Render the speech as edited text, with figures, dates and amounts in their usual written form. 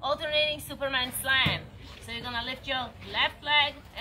alternating Superman slam. So you're gonna lift your left leg